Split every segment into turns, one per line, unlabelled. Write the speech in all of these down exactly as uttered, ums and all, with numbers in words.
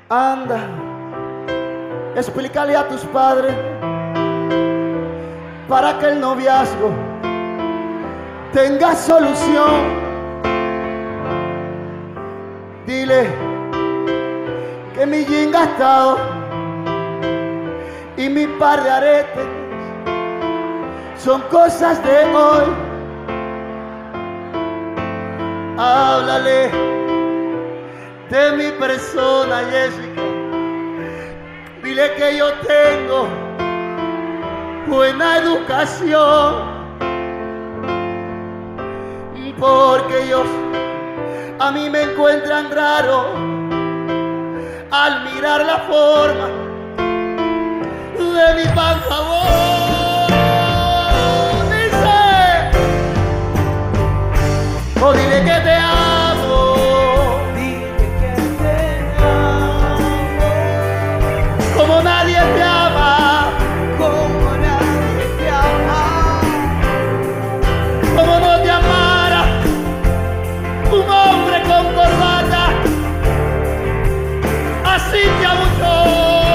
Anda, explícale a tus padres para que el noviazgo tenga solución. Dile que mi jean gastado y mi par de aretes son cosas de hoy. Háblale de mi persona, Jessica. Dile que yo tengo buena educación, porque ellos a mí me encuentran raro al mirar la forma de mi pan jabón. Dice, oh, dile que te amo, dile que te amo, como nadie te ama, como nadie te ama, como no te amara un hombre con corbata, así te amo yo.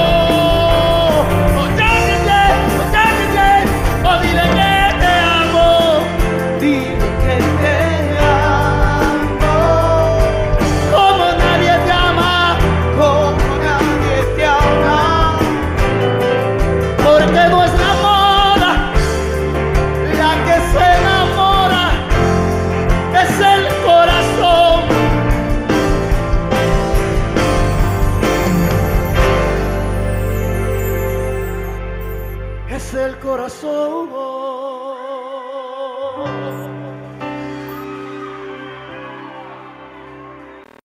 Oh, cállate, oh, cállate, oh, dile que te amo, dile que te amo, como nadie te ama, como nadie te ama, porque no es la moda la que se enamora, es el corazón. Es el corazón.